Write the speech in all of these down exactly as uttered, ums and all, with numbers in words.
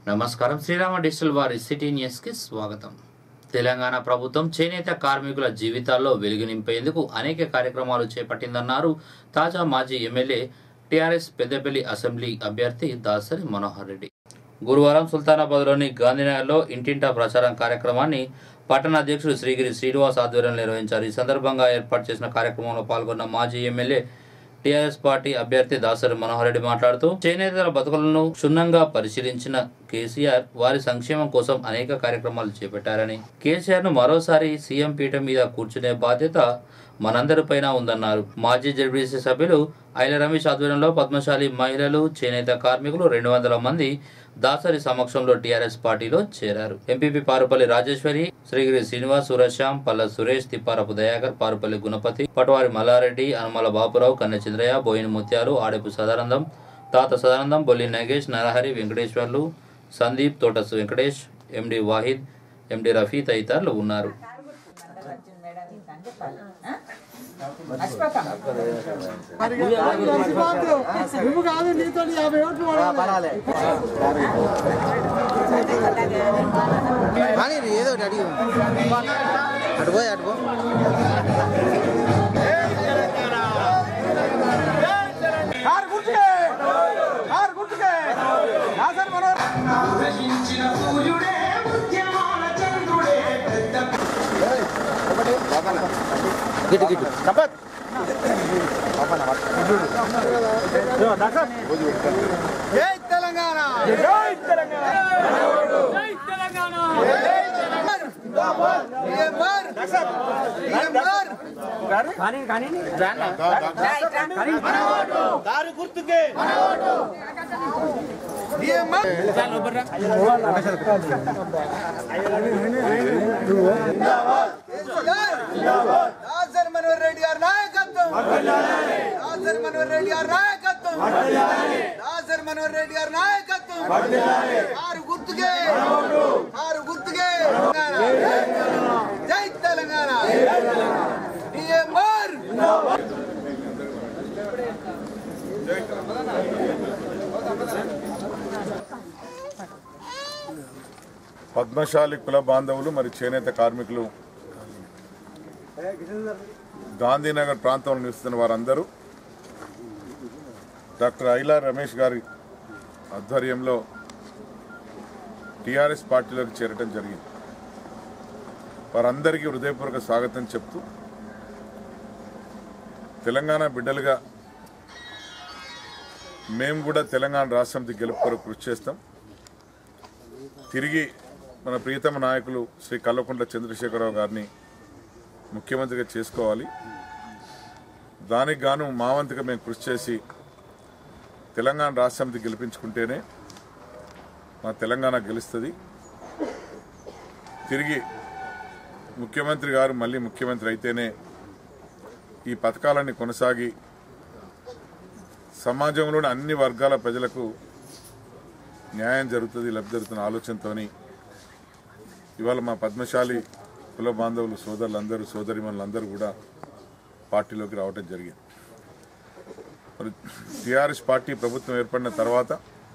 నమస్కారం. శ్రీరామ డిజిటల్ వారి city news కి స్వాగతం. తెలంగాణ ప్రభుత్వం చేనేత కార్మికుల జీవితాల్లో వెలుగు నింపేందుకు అనేక కార్యక్రమాలు చేపట్టిందన్నారు తాజా మాజీ ఎమ్మెల్యే టీఆర్ఎస్ పెద్దపల్లి అసెంబ్లీ అభ్యర్థి దాసరి మనోహర్ రెడ్డి. గురువారం సుల్తానాబాద్లోని గాంధీనగర్లో ఇంటింటా ప్రచారం కార్యక్రమాన్ని పట్టణ అధ్యక్షుడు శ్రీగిరి శ్రీనివాస్ ఆధ్వర్యంలో నిర్వహించారు. ఈ సందర్భంగా ఏర్పాటు చేసిన కార్యక్రమంలో పాల్గొన్న మాజీ ఎమ్మెల్యే టీఆర్ఎస్ పార్టీ అభ్యర్థి దాసరి మనోహర్ రెడ్డి మాట్లాడుతూ చేనేతల బతుకులను క్షుణ్ణంగా పరిశీలించిన కేసీఆర్ వారి సంక్షేమం కోసం అనేక కార్యక్రమాలు చేపట్టారని, కేసీఆర్ ను మరోసారి సీఎం పీఠం మీద కూర్చునే బాధ్యత మనందరిపైన ఉందన్నారు. మాజీ జెడ్పీసీ సభ్యులు ఐల రమేష్ ఆధ్వర్యంలో పద్మశాలి మహిళలు, చేనేత కార్మికులు రెండు వందల మంది దాసరి సమక్షంలో టీఆర్ఎస్ పార్టీలో చేరారు. ఎంపీపీ పారుపల్లి రాజేశ్వరి, శ్రీగిరి శ్రీనివాస్, సురేశ్యాం, పల్ల సురేష్, తిప్పారపు దయాకర్, పారుపల్లి గుణపతి, పటవారి మల్లారెడ్డి, అనుమల బాపురావు, కన్నె చంద్రయ్య, బోయిన ముత్యాలు, ఆడెపు సదానందం, తాత సదానందం, బొల్లి నాగేష్, నరహరి, వెంకటేశ్వర్లు, సందీప్, తోటస్ వెంకటేష్, ఎండి వాహిద్, ఎండి రఫీ తదితరులు ఉన్నారు. ఏదో అడిగి అటుపో అటుపో గిట్టు గిట్టు జై తెలంగాణ, జై తెలంగాణ, జై తెలంగాణ, దారి గుర్తుకే దాసరి మనోహర్ రెడ్డి గారి నాయకత్వం, దాసరి మనోహర్ రెడ్డి గారి నాయకత్వం, దాసరి మనోహర్ రెడ్డి గారి నాయకత్వం, ఆరు గుర్తుకే ఆరు గుర్తుకే జై తెలంగాణ. పద్మశాలి కుల బాంధవులు మరి చేనేత కార్మికులు గాంధీనగర్ ప్రాంతంలో నివసిస్తున్న వారందరూ డాక్టర్ ఐల రమేష్ గారి ఆధ్వర్యంలో టీఆర్ఎస్ పార్టీలోకి చేరటం జరిగింది. వారందరికీ హృదయపూర్వక స్వాగతం చెప్తూ తెలంగాణ బిడ్డలుగా మేము కూడా తెలంగాణ రాష్ట్రంకి గెలుపు కొరకు కృషి చేస్తాం. తిరిగి మన ప్రియతమ నాయకులు శ్రీ కల్వకుంట్ల చంద్రశేఖరరావు గారిని ముఖ్యమంత్రిగా చేసుకోవాలి. దానికి గాను మా వంతుగా మేము కృషి చేసి తెలంగాణ రాష్ట్రంకి గెలిపించుకుంటేనే మా తెలంగాణ గెలుస్తుంది. తిరిగి ముఖ్యమంత్రి గారు మళ్ళీ ముఖ్యమంత్రి అయితేనే ఈ పథకాలన్నీ కొనసాగి సమాజంలోని అన్ని వర్గాల ప్రజలకు న్యాయం జరుగుతుంది, లబ్ధి జరుగుతున్న ఆలోచనతోని ఇవాళ మా పద్మశాలి కుల బాంధవులు సోదరులందరూ సోదరిమణులందరూ కూడా పార్టీలోకి రావడం జరిగింది. మరి టీఆర్ఎస్ పార్టీ ప్రభుత్వం ఏర్పడిన తర్వాత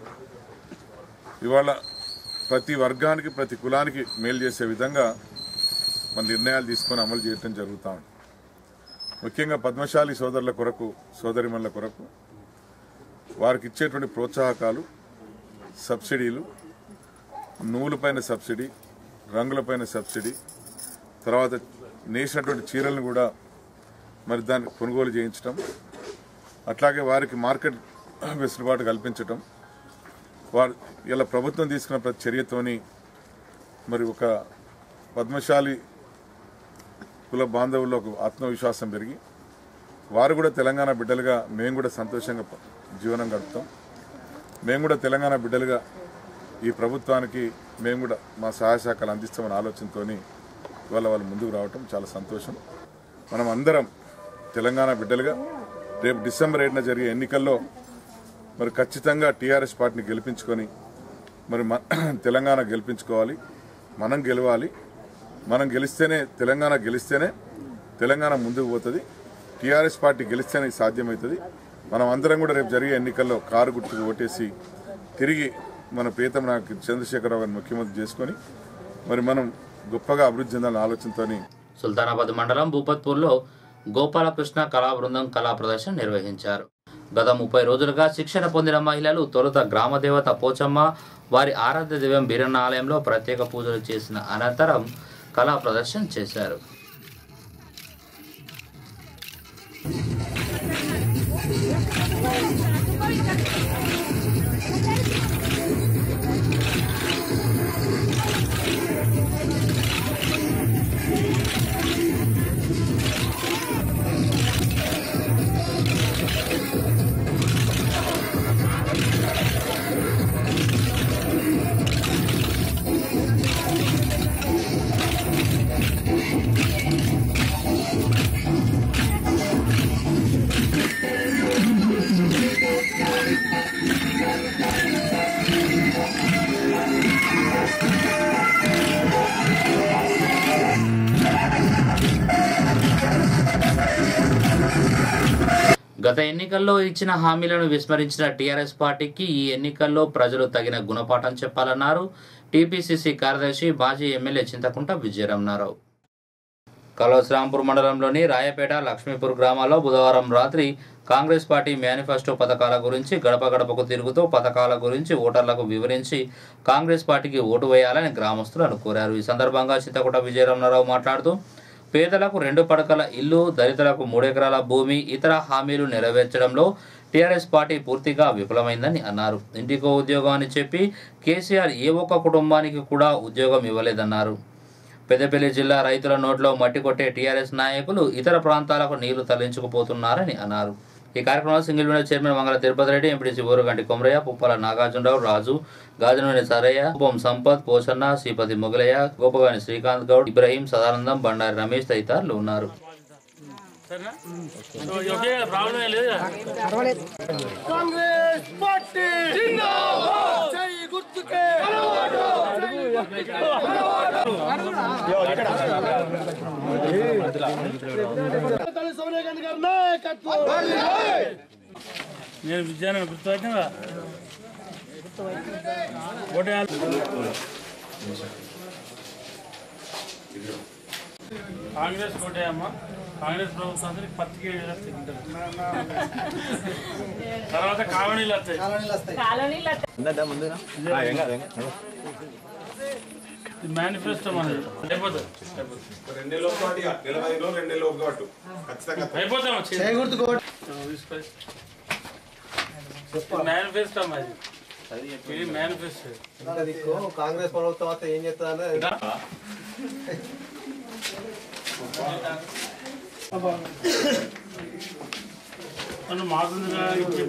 ఇవాళ ప్రతి వర్గానికి ప్రతి కులానికి మేలు చేసే విధంగా మన నిర్ణయాలు తీసుకొని అమలు చేయడం జరుగుతూ ఉంది. ముఖ్యంగా పద్మశాలి సోదరుల కొరకు సోదరిమణుల కొరకు వారికి ఇచ్చేటువంటి ప్రోత్సాహకాలు, సబ్సిడీలు, నూలుపైన సబ్సిడీ, రంగులపైన సబ్సిడీ, తర్వాత నేసినటువంటి చీరలను కూడా మరి దాన్ని కొనుగోలు చేయించడం, అట్లాగే వారికి మార్కెట్ వెసులుబాటు కల్పించటం, వారు ఇలా ప్రభుత్వం తీసుకున్న ప్రతి చర్యతోని మరి ఒక పద్మశాలి కుల బాంధవుల్లో ఒక ఆత్మవిశ్వాసం పెరిగి వారు కూడా తెలంగాణ బిడ్డలుగా మేము కూడా సంతోషంగా జీవనం గడుపుతాం. మేము కూడా తెలంగాణ బిడ్డలుగా ఈ ప్రభుత్వానికి మేము కూడా మా సహాయ సహకారాలు అందిస్తామని ఆలోచనతో ఇవాళ వాళ్ళు ముందుకు రావటం చాలా సంతోషం. మనం అందరం తెలంగాణ బిడ్డలుగా రేపు డిసెంబర్ ఏడున జరిగే ఎన్నికల్లో మరి ఖచ్చితంగా టీఆర్ఎస్ పార్టీని గెలిపించుకొని మరి తెలంగాణ గెలిపించుకోవాలి. మనం గెలవాలి. మనం గెలిస్తేనే తెలంగాణ గెలిస్తేనే తెలంగాణ ముందుకు పోతుంది. టీఆర్ఎస్ పార్టీ గెలిస్తేనే సాధ్యమవుతుంది. మనం అందరం కూడా రేపు జరిగే ఎన్నికల్లో కారు గుర్తుకు ఓటేసి తిరిగి మన ప్రియతమ నాకు చంద్రశేఖరరావు గారిని ముఖ్యమంత్రి చేసుకొని మరి మనం గొప్పగా అభివృద్ధి చెందాలని ఆలోచనతో సుల్తానాబాద్ మండలం భూపత్పూర్లో గోపాలకృష్ణ కళా బృందం కళా ప్రదర్శన నిర్వహించారు. గత ముప్పై రోజులుగా శిక్షణ పొందిన మహిళలు తొలుత గ్రామదేవత పోచమ్మ వారి ఆరాధ్య దైవం బీరన్న ఆలయంలో ప్రత్యేక పూజలు చేసిన అనంతరం కళా ప్రదర్శన చేశారు. గత ఎన్నికల్లో ఇచ్చిన హామీలను విస్మరించిన టీఆర్ఎస్ పార్టీకి ఈ ఎన్నికల్లో ప్రజలు తగిన గుణపాఠం చెప్పాలన్నారు టీపీసీసీ కార్యదర్శి మాజీ ఎమ్మెల్యే చింతకుంట విజయరామనారావు. కలవశ్రాంపూర్ మండలంలోని రాయపేట లక్ష్మీపూర్ గ్రామాల్లో బుధవారం రాత్రి కాంగ్రెస్ పార్టీ మేనిఫెస్టో పథకాల గురించి గడప గడపకు తిరుగుతూ పథకాల గురించి ఓటర్లకు వివరించి కాంగ్రెస్ పార్టీకి ఓటు వేయాలని గ్రామస్తులను కోరారు. ఈ సందర్భంగా చింతకుంట విజయరామనారావు మాట్లాడుతూ పేదలకు రెండు పడకల ఇల్లు, దళితులకు మూడెకరాల భూమి, ఇతర హామీలు నెరవేర్చడంలో టీఆర్ఎస్ పార్టీ పూర్తిగా విఫలమైందని అన్నారు. ఇంటికో ఉద్యోగం అని చెప్పి కేసీఆర్ ఏ ఒక్క కుటుంబానికి కూడా ఉద్యోగం ఇవ్వలేదన్నారు. పెద్దపల్లి జిల్లా రైతుల నోట్లో మట్టి కొట్టే టీఆర్ఎస్ నాయకులు ఇతర ప్రాంతాలకు నీళ్లు తరలించుకుపోతున్నారని అన్నారు. ఈ కార్యక్రమంలో single window chairman Mangala Tirupati Reddy, MPTC Urugunti Komaraiah, Puppala Nagarjunarao, Raju, Gajanaveni Saraiah, Upam Sampath, Poshanna, Sripathi Mogalaiah, Gopagani Srikanth Goud, Ibrahim, Sadanandam, Bandari Ramesh తదితరులు ఉన్నారు. నేను విద్యాన్ని గుర్తుపట్టినా కాంగ్రెస్ కోటే అమ్మ కాంగ్రెస్ ప్రభుత్వానికి పత్తికి ఏడు వస్తాయి తర్వాత కాలనీలు వస్తాయి. మేనిఫెస్టో మనది అయిపోతుంది మేనిఫెస్టో మాది ఇది మేనిఫెస్టో. కాంగ్రెస్ ప్రభుత్వం వస్తే ఏం చేస్తుంది మనం మాకుందిగా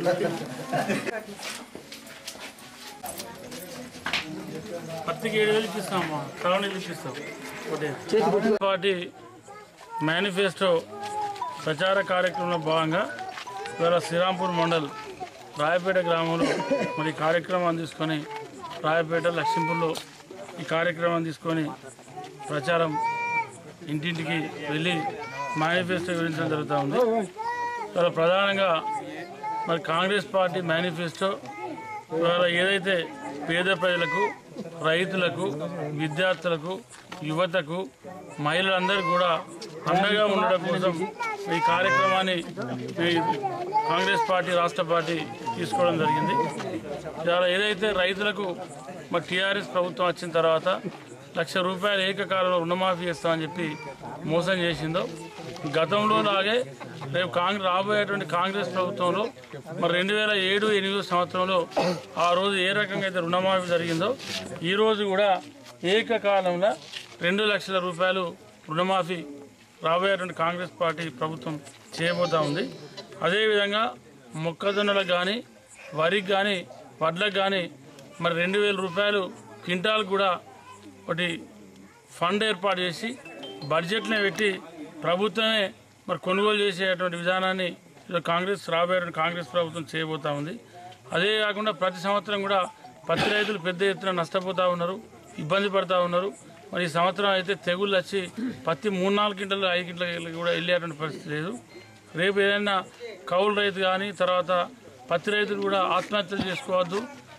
పత్తికి ఏడు వేలు ఇప్పిస్తామమ్మా, కాలనీలు ఇప్పిస్తాం. ఒకటి పార్టీ మేనిఫెస్టో ప్రచార కార్యక్రమంలో భాగంగా ఇవాళ శ్రీరాంపూర్ మండల్ రాయపేట గ్రామంలో మరి కార్యక్రమం తీసుకొని రాయపేట లక్ష్మీపూర్లో ఈ కార్యక్రమం తీసుకొని ప్రచారం ఇంటింటికి వెళ్ళి మేనిఫెస్టో వివరించడం జరుగుతూ ఉంది. చాలా ప్రధానంగా మరి కాంగ్రెస్ పార్టీ మేనిఫెస్టో ఇవాళ ఏదైతే పేద ప్రజలకు, రైతులకు, విద్యార్థులకు, యువతకు, మహిళలందరూ కూడా అండగా ఉండడం కోసం ఈ కార్యక్రమాన్ని కాంగ్రెస్ పార్టీ రాష్ట్ర పార్టీ తీసుకోవడం జరిగింది. ఇవాళ ఏదైతే రైతులకు మరి టీఆర్ఎస్ ప్రభుత్వం వచ్చిన తర్వాత లక్ష రూపాయలు ఏకకాలంలో రుణమాఫీ చేస్తామని చెప్పి మోసం చేసిందో, గతంలో లాగే రేపు కాంగ్రెస్ రాబోయేటువంటి కాంగ్రెస్ ప్రభుత్వంలో మరి రెండు వేల ఏడు ఎనిమిదో సంవత్సరంలో ఆ రోజు ఏ రకంగా అయితే రుణమాఫీ జరిగిందో ఈరోజు కూడా ఏకకాలంలో రెండు లక్షల రూపాయలు రుణమాఫీ రాబోయేటువంటి కాంగ్రెస్ పార్టీ ప్రభుత్వం చేయబోతూ ఉంది. అదేవిధంగా మొక్కజొన్నలకు కానీ, వరికి కానీ, వడ్లకు కానీ మరి రెండు వేల రూపాయలు క్వింటాల్ కూడా ఒకటి ఫండ్ ఏర్పాటు చేసి బడ్జెట్నే పెట్టి ప్రభుత్వమే మరి కొనుగోలు చేసేటువంటి విధానాన్ని కాంగ్రెస్ రాబోయే కాంగ్రెస్ ప్రభుత్వం చేయబోతూ ఉంది. అదే కాకుండా ప్రతి సంవత్సరం కూడా పత్తి రైతులు పెద్ద ఎత్తున నష్టపోతూ ఉన్నారు, ఇబ్బంది పడుతూ ఉన్నారు. మరి ఈ సంవత్సరం అయితే తెగుళ్ళు వచ్చి పత్తి మూడు నాలుగు గింటలు ఐదు గింటలు కూడా వెళ్ళేటువంటి పరిస్థితి లేదు. రేపు ఏదైనా కౌలు రైతు కానీ తర్వాత పత్తి రైతులు కూడా ఆత్మహత్యలు చేసుకోవద్దు.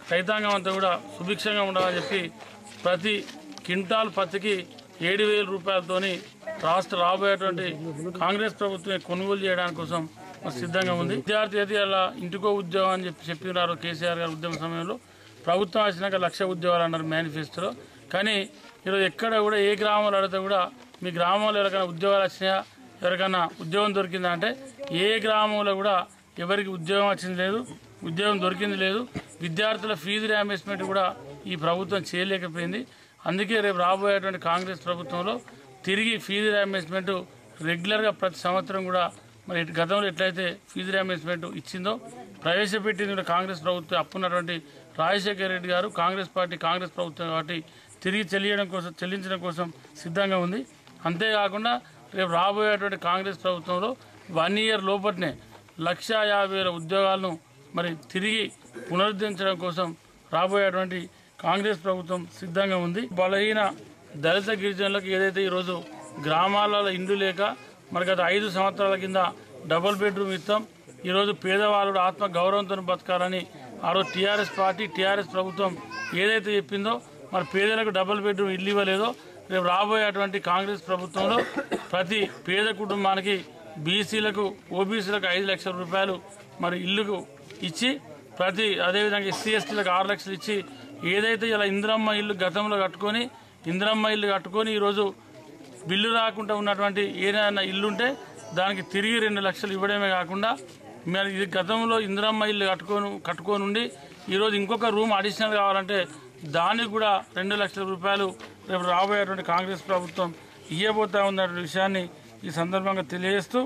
రైతాంగం అంతా కూడా సుభిక్షంగా ఉండాలని చెప్పి ప్రతి క్వింటాల్ పత్తికి ఏడు వేల రూపాయలతోని రాష్ట్ర రాబోయేటువంటి కాంగ్రెస్ ప్రభుత్వం కొనుగోలు చేయడానికి కోసం సిద్ధంగా ఉంది. విద్యార్థి అయితే అలా ఇంటికో ఉద్యోగం అని చెప్పి చెప్పినారు కేసీఆర్ గారు ఉద్యమ సమయంలో. ప్రభుత్వం వచ్చినాక లక్ష ఉద్యోగాలు అన్నారు మేనిఫెస్టోలో. కానీ ఈరోజు ఎక్కడ కూడా ఏ గ్రామంలో అడిగితే కూడా మీ గ్రామంలో ఎవరికైనా ఉద్యోగాలు వచ్చినాయా, ఎవరికైనా ఉద్యోగం దొరికిందా అంటే ఏ గ్రామంలో కూడా ఎవరికి ఉద్యోగం వచ్చింది లేదు, ఉద్యోగం దొరికింది లేదు. విద్యార్థుల ఫీజు రియంబర్స్మెంట్ కూడా ఈ ప్రభుత్వం చేయలేకపోయింది. అందుకే రేపు రాబోయేటువంటి కాంగ్రెస్ ప్రభుత్వంలో తిరిగి ఫీజు రియంబర్స్మెంట్ రెగ్యులర్గా ప్రతి సంవత్సరం కూడా మరి గతంలో ఎట్లయితే ఫీజు రియంబర్స్మెంట్ ఇచ్చిందో ప్రవేశపెట్టింది కూడా కాంగ్రెస్ ప్రభుత్వం. అప్పున్నటువంటి రాజశేఖర రెడ్డి గారు కాంగ్రెస్ పార్టీ కాంగ్రెస్ ప్రభుత్వం కాబట్టి తిరిగి చెల్లించడం కోసం చెల్లించడం కోసం సిద్ధంగా ఉంది. అంతేకాకుండా రేపు రాబోయేటువంటి కాంగ్రెస్ ప్రభుత్వంలో వన్ ఇయర్ లోపట్నే లక్ష యాభై వేల ఉద్యోగాలను మరి తిరిగి పునరుద్ధరించడం కోసం రాబోయేటువంటి కాంగ్రెస్ ప్రభుత్వం సిద్ధంగా ఉంది. బలహీన దళిత గిరిజనులకు ఏదైతే ఈరోజు గ్రామాలలో ఇండ్లు లేక మరి గత ఐదు సంవత్సరాల కింద డబుల్ బెడ్రూమ్ ఇస్తాం, ఈరోజు పేదవాళ్ళు ఆత్మ గౌరవంతో బతకాలని ఆ రోజు టీఆర్ఎస్ పార్టీ టీఆర్ఎస్ ప్రభుత్వం ఏదైతే చెప్పిందో మరి పేదలకు డబుల్ బెడ్రూమ్ ఇల్లు ఇవ్వలేదో రేపు రాబోయేటువంటి కాంగ్రెస్ ప్రభుత్వంలో ప్రతి పేద కుటుంబానికి బీసీలకు ఓబీసీలకు ఐదు లక్షల రూపాయలు మరి ఇల్లుకు ఇచ్చి ప్రతి అదేవిధంగా ఎస్సీ ఎస్టీలకు ఆరు లక్షలు ఇచ్చి ఏదైతే ఇలా ఇందిరమ్మ ఇల్లు గతంలో కట్టుకొని ఇందిరమ్మ ఇల్లు కట్టుకొని ఈరోజు బిల్లు రాకుండా ఉన్నటువంటి ఏదైనా ఇల్లుంటే దానికి తిరిగి రెండు లక్షలు ఇవ్వడమే కాకుండా మరి ఇది గతంలో ఇందిరమ్మ ఇల్లు కట్టుకొని కట్టుకొని ఉండి ఈరోజు ఇంకొక రూమ్ అడిషనల్ కావాలంటే దానికి కూడా రెండు లక్షల రూపాయలు రేపు రాబోయేటువంటి కాంగ్రెస్ ప్రభుత్వం ఇవ్వబోతా ఉన్నటువంటి విషయాన్ని ఈ సందర్భంగా తెలియజేస్తూ,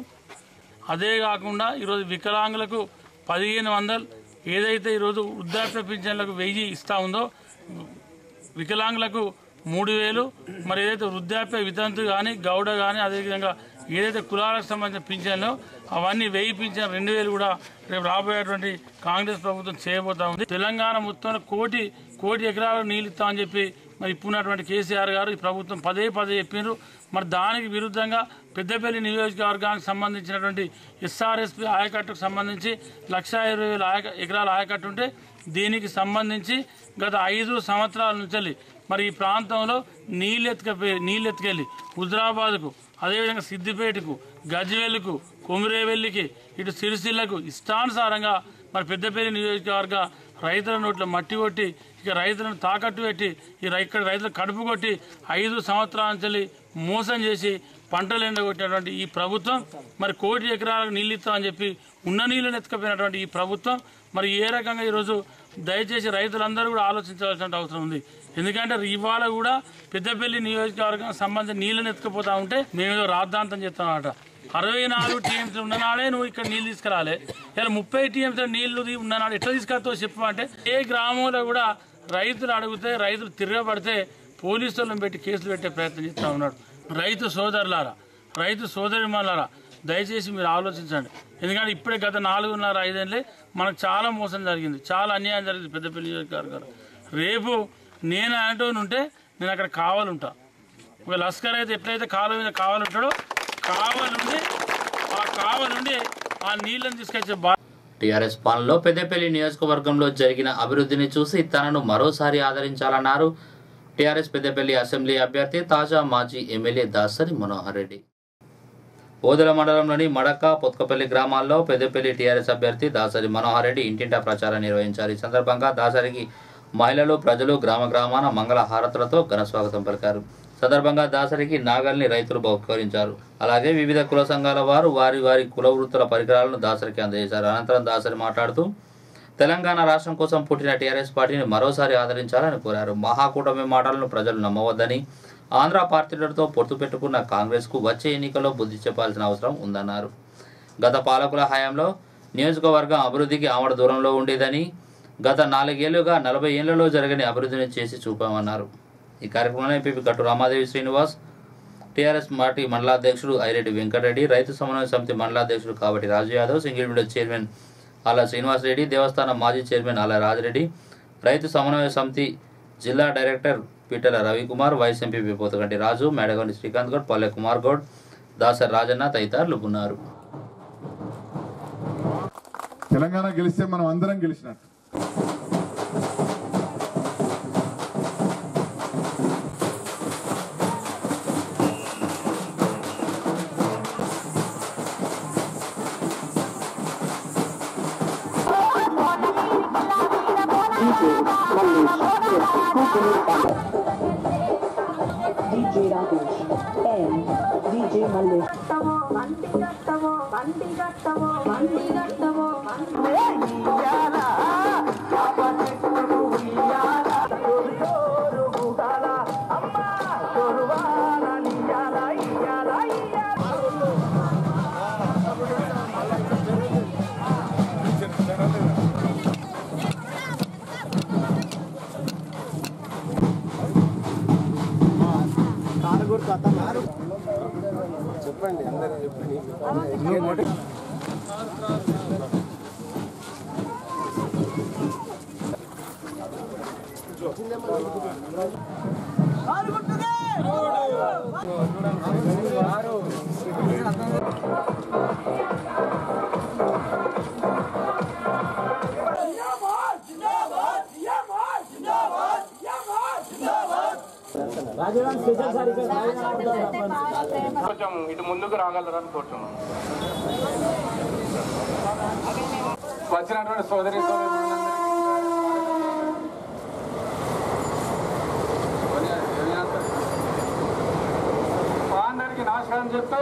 అదే కాకుండా ఈరోజు వికలాంగులకు పదిహేను వందలు ఏదైతే ఈరోజు వృద్ధాప్య పింఛన్లకు వెయ్యి ఇస్తూ ఉందో వికలాంగులకు మూడు వేలు మరి ఏదైతే వృద్ధాప్య వితంతు కానీ గౌడ కానీ అదేవిధంగా ఏదైతే కులాలకు సంబంధించిన పింఛన్లో అవన్నీ వెయ్యి పింఛన్ రెండు వేలు కూడా రేపు రాబోయేటువంటి కాంగ్రెస్ ప్రభుత్వం చేయబోతా ఉంది. తెలంగాణ మొత్తంలో కోటి కోటి ఎకరాలకు నీళ్ళు ఇస్తామని చెప్పి మరి ఇప్పుడున్నటువంటి కేసీఆర్ గారు ఈ ప్రభుత్వం పదే పదే చెప్పినారు. మరి దానికి విరుద్ధంగా పెద్దపల్లి నియోజకవర్గానికి సంబంధించినటువంటి ఎస్ఆర్ఎస్పి ఆయకట్టుకు సంబంధించి లక్ష ఇరవై వేల ఆయక ఎకరాల ఆయకట్టు ఉంటే దీనికి సంబంధించి గత ఐదు సంవత్సరాల నుంచి మరి ఈ ప్రాంతంలో నీళ్ళెత్తుకపోయి నీళ్ళెత్తుకెళ్ళి హుజరాబాద్కు అదేవిధంగా సిద్దిపేటకు గజ్వేల్కు కొమురేవెల్లికి ఇటు సిరిసిల్లకు ఇష్టానుసారంగా మరి పెద్దపల్లి నియోజకవర్గ రైతుల నోట్ల మట్టి కొట్టి ఇక రైతులను తాకట్టు పెట్టి ఈ ఇక్కడ రైతులు కడుపు కొట్టి ఐదు సంవత్సరాల నుంచి మోసం చేసి పంటలు ఎండగొట్టినటువంటి ఈ ప్రభుత్వం మరి కోటి ఎకరాలకు నీళ్ళు ఇస్తామని చెప్పి ఉన్న నీళ్ళని ఎత్తుకపోయినటువంటి ఈ ప్రభుత్వం మరి ఏ రకంగా ఈరోజు దయచేసి రైతులందరూ కూడా ఆలోచించవలసిన అవసరం ఉంది. ఎందుకంటే ఇవాళ కూడా పెద్దపల్లి నియోజకవర్గానికి సంబంధించిన నీళ్ళని ఎత్తుకుపోతా ఉంటే మేము రాద్ధాంతం చేస్తామన్నమాట. అరవై నాలుగు టీఎంసీలు ఉన్ననాడే నువ్వు ఇక్కడ నీళ్ళు తీసుకురాలే, ఇలా ముప్పై టీఎంసీల నీళ్లు ఉన్ననాడు ఎట్లా తీసుకొస్తావు చెప్పమంటే ఏ గ్రామంలో కూడా రైతులు అడిగితే రైతులు తిరగబడితే పోలీసులను పెట్టి కేసులు పెట్టే ప్రయత్నం చేస్తూ ఉన్నాడు. రైతు సోదరులారా రైతు సోదరిమణులారా దయచేసి మీరు ఆలోచించండి. ఎందుకంటే ఇప్పుడే గత నాలుగున్నర ఐదేళ్ళే మనకు చాలా మోసం జరిగింది, చాలా అన్యాయం జరిగింది పెద్దపల్లి నియోజకవర్గం. రేపు నేను అంటూ ఉంటే నేను అక్కడ కావాలంటా. ఒక లస్కర్ అయితే ఎట్లయితే కాలువ మీద కావాలంటాడో కావాలండి ఆ కావాలండి ఆ నీళ్ళని తీసుకొచ్చే బా టీఆర్ఎస్ పాలనలో పెద్దపల్లి నియోజకవర్గంలో జరిగిన అభివృద్ధిని చూసి తనను మరోసారి ఆదరించాలన్నారు టీఆర్ఎస్ పెద్దపల్లి అసెంబ్లీ అభ్యర్థి తాజా మాజీ ఎమ్మెల్యే దాసరి మనోహర్ రెడ్డి. ఓదెల మండలంలోని మడక పొత్కపల్లి గ్రామాల్లో పెద్దపల్లి టీఆర్ఎస్ అభ్యర్థి దాసరి మనోహర్ రెడ్డి ఇంటింటా ప్రచారం నిర్వహించారు. ఈ సందర్భంగా దాసరికి మహిళలు ప్రజలు గ్రామ గ్రామాన మంగళ హారతులతో ఘన స్వాగతం పలికారు. సందర్భంగా దాసరికి నాగల్ని రైతులు బహుకరించారు. అలాగే వివిధ కుల సంఘాల వారు వారి వారి కుల వృత్తుల పరికరాలను దాసరికి అందజేశారు. అనంతరం దాసరి మాట్లాడుతూ తెలంగాణ రాష్ట్రం కోసం పుట్టిన టీఆర్ఎస్ పార్టీని మరోసారి ఆదరించాలని కోరారు. మహాకూటమి మాటలను ప్రజలు నమ్మవద్దని, ఆంధ్ర పార్టీలతో పొత్తు పెట్టుకున్న కాంగ్రెస్కు వచ్చే ఎన్నికల్లో బుద్ధి చెప్పాల్సిన అవసరం ఉందన్నారు. గత పాలకుల హయాంలో నియోజకవర్గం అభివృద్ధికి ఆమడ దూరంలో ఉండేదని, గత నాలుగేళ్లుగా నలభై ఏళ్లలో జరగని అభివృద్ధిని చేసి చూపామన్నారు. ఈ కార్యక్రమంలో MP Gattu Ramadevi Srinivas, TRS party మండలాధ్యక్షుడు ఐరెడ్డి వెంకటరెడ్డి, రైతు సమన్వయ సమితి మండలాధ్యక్షుడు కాబట్టి రాజు యాదవ్, సింగిల్విండో చైర్మన్ ఆల శ్రీనివాసరెడ్డి, దేవస్థానం మాజీ చైర్మన్ ఆల రాజిరెడ్డి, రైతు సమన్వయ సమితి జిల్లా director Peetala Ravikumar, vice MP Pothaganti Raju, Medaganti Srikanth Goud, Palle Kumar Goud, Dasari Rajanna తదితరులు ఉన్నారు. తెలంగాణ గెలిస్తే మనం అందరం గెలిచినట్టు. D J Rajesh and D J Mallesh. చెప్పండి అందరూ చెప్పండి. కొంచెం ఇటు ముందుకు రాగలరని కోరుతున్నాం. వచ్చినటువంటి సోదరి అందరికి నమస్కారం చెప్తూ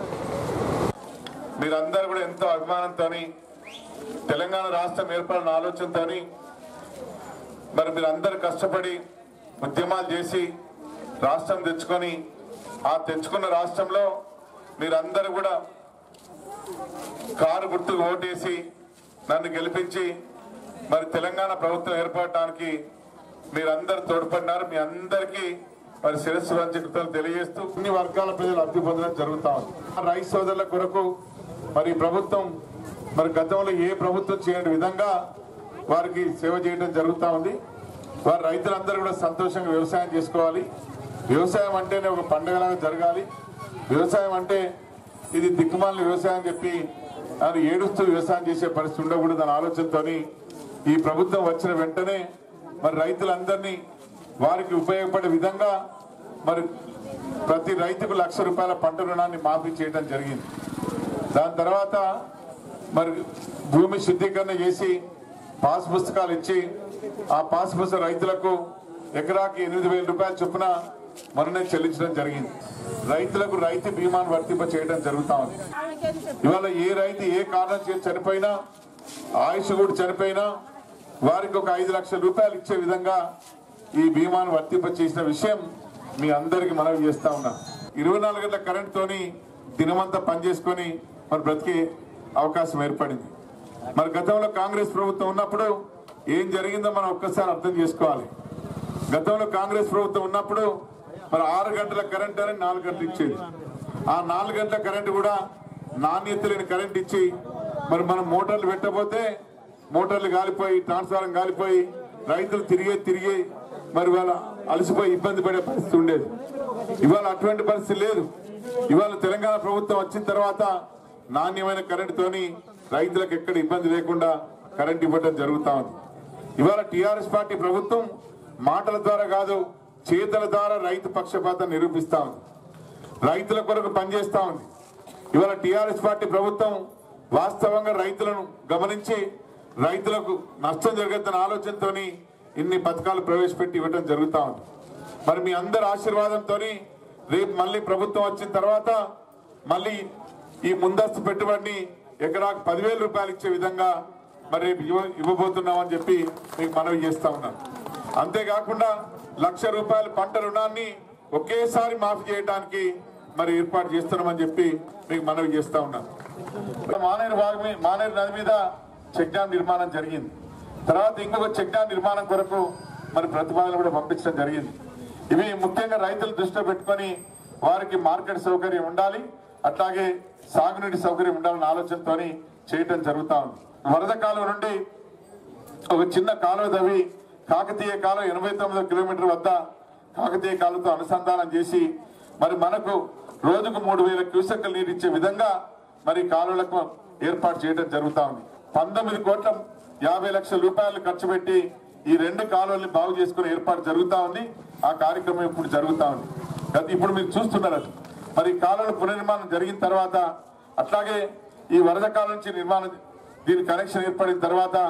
మీరందరూ కూడా ఎంతో అభిమానంతో తెలంగాణ రాష్ట్రం ఏర్పడిన ఆలోచనతో మరి మీరందరూ కష్టపడి ఉద్యమాలు చేసి రాష్ట్రం తెచ్చుకొని ఆ తెచ్చుకున్న రాష్ట్రంలో మీరందరూ కూడా కారు గుర్తుకు ఓటేసి నన్ను గెలిపించి మరి తెలంగాణ ప్రభుత్వం ఏర్పడటానికి మీరందరూ తోడ్పడినారు. మీ అందరికీ మరి శిరస్సు వంచి కృతజ్ఞతలు తెలియజేస్తూ అన్ని వర్గాల ప్రజలు లబ్ధి పొందడం జరుగుతా ఉంది. రైతు సోదరుల కొరకు మరి ప్రభుత్వం మరి గతంలో ఏ ప్రభుత్వం చేయని విధంగా వారికి సేవ చేయడం జరుగుతూ ఉంది. వారి రైతులందరూ కూడా సంతోషంగా వ్యవసాయం చేసుకోవాలి. వ్యవసాయం అంటేనే ఒక పండుగలాగా జరగాలి. వ్యవసాయం అంటే ఇది దిక్కుమాలిన వ్యవసాయం చెప్పి అది ఏడుస్తూ వ్యవసాయం చేసే పరిస్థితి ఉండకూడదు అనే ఆలోచనతో ఈ ప్రభుత్వం వచ్చిన వెంటనే మరి రైతులందరినీ వారికి ఉపయోగపడే విధంగా మరి ప్రతి రైతుకు లక్ష రూపాయల పంట రుణాన్ని మాఫీ చేయడం జరిగింది. దాని తర్వాత మరి భూమి శుద్ధీకరణ చేసి పాస్ పుస్తకాలు ఇచ్చి ఆ పాస్ పుస్తక రైతులకు ఎకరాకి ఎనిమిది వేల రూపాయల చొప్పున మొన్ననే చెల్లించడం జరిగింది. రైతులకు రైతు బీమాను వర్తింప చేయడం జరుగుతా ఉంది. ఇవాళ ఏ రైతు ఏ కారణం చేసి చనిపోయినా ఆయుష్ కూడా చనిపోయినా వారికి ఒక ఐదు లక్షల రూపాయలు ఇచ్చే విధంగా ఈ బీమాను వర్తింప చేసిన విషయం మీ అందరికి మనవి చేస్తా ఉన్నా. ఇరవై నాలుగు గంటల కరెంట్ తోని దినమంతా పనిచేసుకొని మరి బ్రతికే అవకాశం ఏర్పడింది. మరి గతంలో కాంగ్రెస్ ప్రభుత్వం ఉన్నప్పుడు ఏం జరిగిందో మనం ఒక్కసారి అర్థం చేసుకోవాలి. గతంలో కాంగ్రెస్ ప్రభుత్వం ఉన్నప్పుడు మరి ఆరు గంటల కరెంట్ అని నాలుగు గంటలు ఇచ్చేది. ఆ నాలుగు గంటల కరెంట్ కూడా నాణ్యత లేని కరెంట్ ఇచ్చి మరి మనం మోటార్లు పెట్టబోతే మోటార్లు గాలిపోయి ట్రాన్స్ఫారం గాలిపోయి రైతులు తిరిగే తిరిగి మరి వాళ్ళ అలసిపోయి ఇబ్బంది పడే పరిస్థితి ఉండేది. ఇవాళ అటువంటి పరిస్థితి లేదు. ఇవాళ తెలంగాణ ప్రభుత్వం వచ్చిన తర్వాత నాణ్యమైన కరెంటుతోని రైతులకు ఎక్కడ ఇబ్బంది లేకుండా కరెంట్ ఇవ్వడం జరుగుతా ఉంది. ఇవాళ టీఆర్ఎస్ పార్టీ ప్రభుత్వం మాటల ద్వారా కాదు చేతల ద్వారా రైతు పక్షపాతం నిరూపిస్తా ఉంది. రైతుల కొరకు పనిచేస్తా ఉంది. ఇవాళ టీఆర్ఎస్ పార్టీ ప్రభుత్వం వాస్తవంగా రైతులను గమనించి రైతులకు నష్టం జరగద్దన్న ఆలోచనతో ఇన్ని పథకాలు ప్రవేశపెట్టి ఇవ్వడం జరుగుతా ఉంది. మరి మీ అందరి ఆశీర్వాదంతో రేపు మళ్ళీ ప్రభుత్వం వచ్చిన తర్వాత మళ్ళీ ఈ ముందస్తు పెట్టుబడిని ఎకరాకు పదివేల రూపాయలు ఇచ్చే విధంగా మరి రేపు ఇవ్వ ఇవ్వబోతున్నామని చెప్పి మీకు మనవి చేస్తా ఉన్నాను. అంతేకాకుండా లక్ష రూపాయల పంట రుణాన్ని ఒకేసారి మాఫీ చేయడానికి మరి ఏర్పాటు చేస్తున్నామని చెప్పి మీకు మనవి చేస్తా ఉన్నాను. మానేరు భాగమే మానేరు నది మీద చెక్ డ్యాం నిర్మాణం జరిగింది. తర్వాత ఇంకొక చెక్ డ్యాం నిర్మాణం కొరకు మరి ప్రతిపాదనలు కూడా పంపించడం జరిగింది. ఇవి ముఖ్యంగా రైతులు దృష్టిలో పెట్టుకొని వారికి మార్కెట్ సౌకర్యం ఉండాలి, అట్లాగే సాగునీటి సౌకర్యం ఉండాలన్న ఆలోచనతో చేయటం జరుగుతా ఉంది. వరద కాలువ నుండి ఒక చిన్న కాలువ తవ్వి కాకతీయ కాలువ ఎనభై తొమ్మిది కిలోమీటర్ వద్ద కాకతీయ కాలువతో అనుసంధానం చేసి మరి మనకు రోజుకు మూడు వేల క్యూసెక్లు నీరు ఇచ్చే విధంగా మరి కాలువలకు ఏర్పాటు చేయడం జరుగుతా ఉంది. పంతొమ్మిది కోట్ల యాభై లక్షల రూపాయలు ఖర్చు పెట్టి ఈ రెండు కాలువల్ని బాగు చేసుకుని ఏర్పాటు జరుగుతా ఉంది. ఆ కార్యక్రమం ఇప్పుడు జరుగుతా ఉంది. ఇప్పుడు మీరు చూస్తున్నారు అది మరి కాలువల పునర్నిర్మాణం జరిగిన తర్వాత అట్లాగే ఈ వరద కాలం నుంచి నిర్మాణం దీని కనెక్షన్ ఏర్పడిన తర్వాత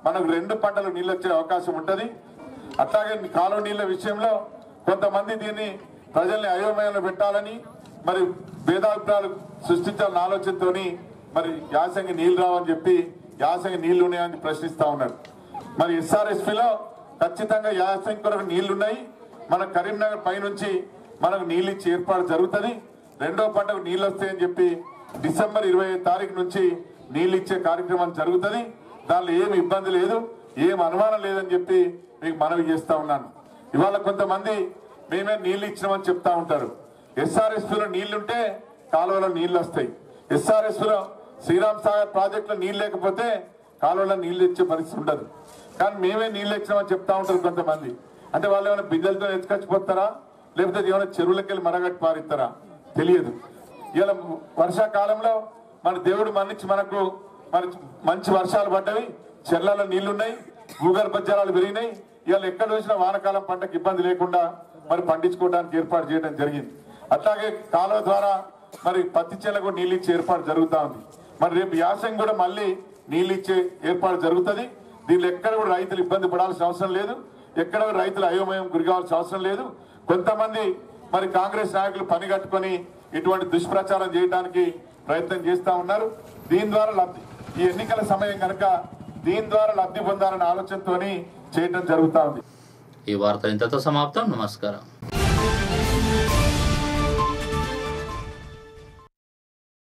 మనకు రెండు పంటలు నీళ్ళు వచ్చే అవకాశం ఉంటుంది. అట్లాగే కాలువ నీళ్ళ విషయంలో కొంతమంది దీన్ని ప్రజల్ని అయోమయంలో పెట్టాలని మరి భేదాభిప్రాయాలు సృష్టించాలని ఆలోచనతో మరి యాసంగి నీళ్లు రావని చెప్పి యాసంగి నీళ్లు ఉన్నాయని ప్రశ్నిస్తా ఉన్నారు. మరి ఎస్ఆర్ఎస్పీలో ఖచ్చితంగా యాసంగి కొరకు నీళ్లున్నాయి. మన కరీంనగర్ పైనుంచి మనకు నీళ్ళు ఇచ్చి ఏర్పాటు జరుగుతుంది. రెండో పంటకు నీళ్ళు వస్తాయని చెప్పి డిసెంబర్ ఇరవై తారీఖు నుంచి నీళ్ళు ఇచ్చే కార్యక్రమం జరుగుతుంది. దానిలో ఏమి ఇబ్బంది లేదు, ఏం అనుమానం లేదని చెప్పి మీకు మనవి చేస్తా ఉన్నాను. ఇవాళ కొంతమంది మేమే నీళ్లు ఇచ్చినామని చెప్తా ఉంటారు. ఎస్ఆర్ఎస్పీలో నీళ్లుంటే కాలువలో నీళ్లు వస్తాయి. ఎస్ఆర్ఎస్పీలో శ్రీరామ్ సాగర్ ప్రాజెక్టులో నీళ్ళు లేకపోతే కాలువలో నీళ్లు ఇచ్చే పరిస్థితి ఉండదు. కానీ మేమే నీళ్లు ఇచ్చినామని చెప్తా ఉంటారు కొంతమంది. అంటే వాళ్ళు ఏమైనా బిందెలతో ఎత్తుకొచ్చిపోతారా, లేకపోతే ఏమైనా చెరువులకి వెళ్ళి మరగట్టి పారిస్తారా తెలియదు. ఇలా వర్షాకాలంలో మన దేవుడు మన్నించి మనకు మరి మంచి వర్షాలు పడ్డవి, చెర్లలో నీళ్లున్నాయి, భూగర్భ జలాలు పెరిగినాయి. ఇవాళ ఎక్కడ చూసినా వానకాలం పంటకు ఇబ్బంది లేకుండా మరి పండించుకోవడానికి ఏర్పాటు చేయడం జరిగింది. అట్లాగే కాలువ ద్వారా మరి పత్తి చేలకు నీళ్ళు ఇచ్చే ఏర్పాటు జరుగుతూ ఉంది. మరి రేపు యాసంగి కూడా మళ్ళీ నీళ్ళు ఇచ్చే ఏర్పాటు జరుగుతుంది. దీనిలో ఎక్కడ కూడా రైతులు ఇబ్బంది పడాల్సిన అవసరం లేదు, ఎక్కడ రైతులు అయోమయం గురి కావాల్సిన అవసరం లేదు. కొంతమంది మరి కాంగ్రెస్ నాయకులు పని కట్టుకొని ఇటువంటి దుష్ప్రచారం చేయడానికి ప్రయత్నం చేస్తా ఉన్నారు. దీని ద్వారా లబ్ధి ఈ ఎన్నికల సమయం కనుక దీని ద్వారా లబ్ధి పొందాలనే ఆలోచనతో చేయడం జరుగుతూ ఉంది. ఈ వార్త ఇంతతో సమాప్తం. నమస్కారం.